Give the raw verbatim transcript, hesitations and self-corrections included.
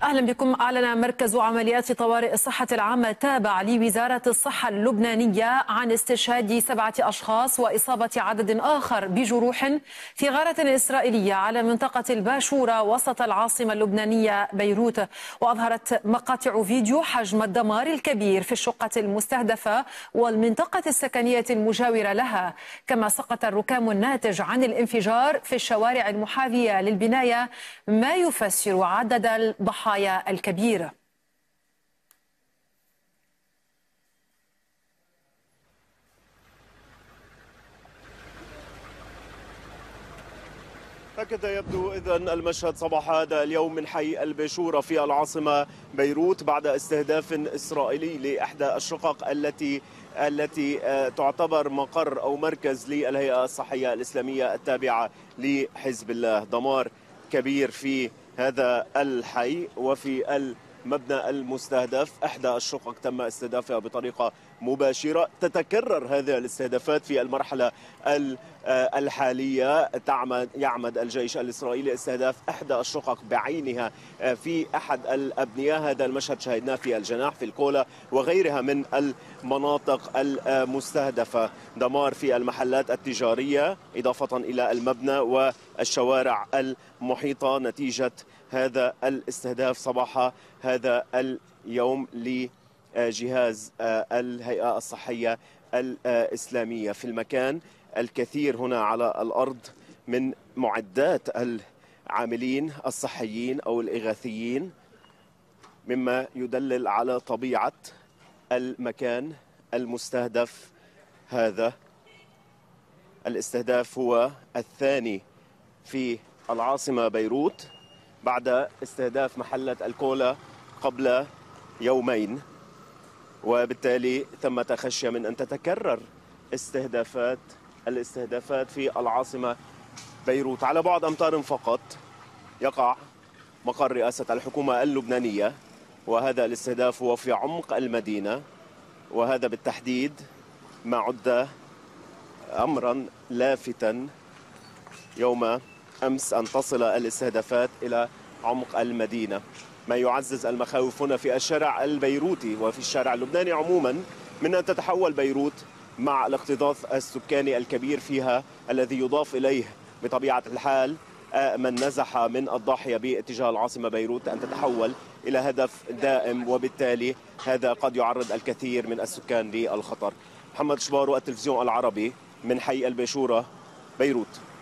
أهلا بكم. أعلن مركز عمليات طوارئ الصحة العامة التابع لوزارة الصحة اللبنانية عن استشهاد سبعة أشخاص وإصابة عدد آخر بجروح في غارة إسرائيلية على منطقة الباشورة وسط العاصمة اللبنانية بيروت. وأظهرت مقاطع فيديو حجم الدمار الكبير في الشقة المستهدفة والمنطقة السكنية المجاورة لها، كما سقط الركام الناتج عن الانفجار في الشوارع المحاذية للبناية، ما يفسر عدد الضحايا الكبيرة. هكذا يبدو إذن المشهد صباح هذا اليوم من حي الباشورة في العاصمة بيروت بعد استهداف إسرائيلي لإحدى الشقق التي التي تعتبر مقر أو مركز للهيئة الصحية الإسلامية التابعة لحزب الله. دمار كبير في هذا الحي وفي المبنى المستهدف. إحدى الشقق تم استهدافها بطريقة مباشرة. تتكرر هذه الاستهدافات في المرحلة الحالية. يعمد الجيش الإسرائيلي استهداف إحدى الشقق بعينها في أحد الأبنية. هذا المشهد شاهدناه في الجناح في الكولا وغيرها من المناطق المستهدفة. دمار في المحلات التجارية إضافة إلى المبنى والشوارع المحيطة نتيجة هذا الاستهداف صباح هذا اليوم لجهاز الهيئة الصحية الإسلامية. في المكان الكثير هنا على الأرض من معدات العاملين الصحيين أو الإغاثيين، مما يدلل على طبيعة المكان المستهدف. هذا الاستهداف هو الثاني في العاصمة بيروت بعد استهداف محلة الكولا قبل يومين، وبالتالي ثمة خشية من أن تتكرر استهدافات الاستهدافات في العاصمة بيروت. على بعد أمتار فقط يقع مقر رئاسة الحكومة اللبنانية، وهذا الاستهداف هو في عمق المدينة، وهذا بالتحديد ما عد أمرا لافتا يوم أمس أن تصل الاستهدافات إلى عمق المدينة، ما يعزز المخاوف هنا في الشارع البيروتي وفي الشارع اللبناني عموما من أن تتحول بيروت مع الاكتظاظ السكاني الكبير فيها الذي يضاف إليه بطبيعة الحال من نزح من الضاحية باتجاه العاصمة بيروت أن تتحول إلى هدف دائم، وبالتالي هذا قد يعرض الكثير من السكان للخطر. محمد شبارو، التلفزيون العربي من حي الباشورة، بيروت.